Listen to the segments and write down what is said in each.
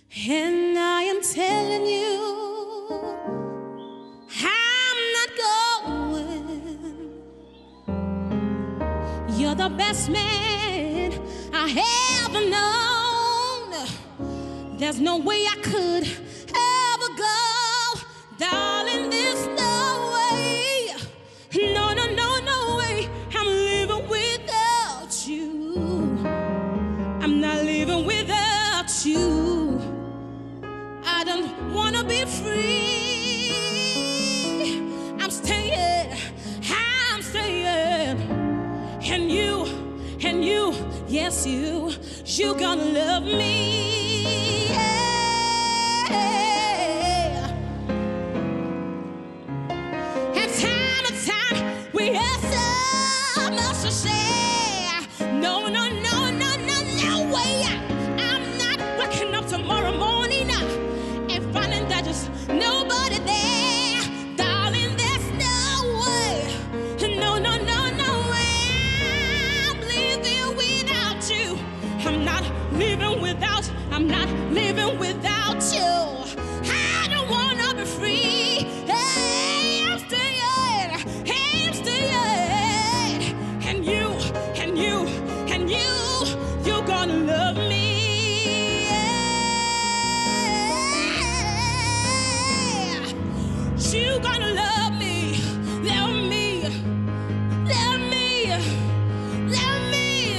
And I am telling you, I'm not going. You're the best man I ever known. There's no way I could ever go, darling, there's no way. No, no, no, no way. I'm living without you. I'm not living without you. I don't wanna be free. I'm staying, and you, yes you gonna love me. Yeah. And time to time we have so much to share. No, no, no, no, no, no way. I'm not waking up tomorrow morning and finding that there's nobody there. Darling, there's no way. No, no, no, no way. I'm living without you. I'm not living without you. I don't wanna be free. Hey, I'm staying. And you're gonna love me. You gonna love me, love me, love me, love me,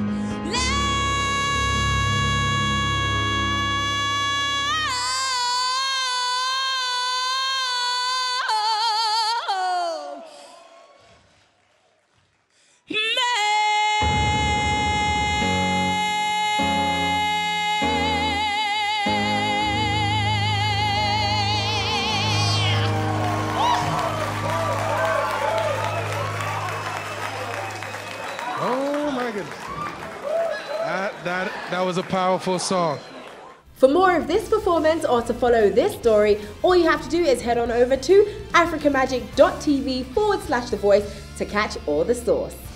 Oh my goodness. That was a powerful song. For more of this performance or to follow this story, all you have to do is head on over to africamagic.tv/The Voice to catch all the source.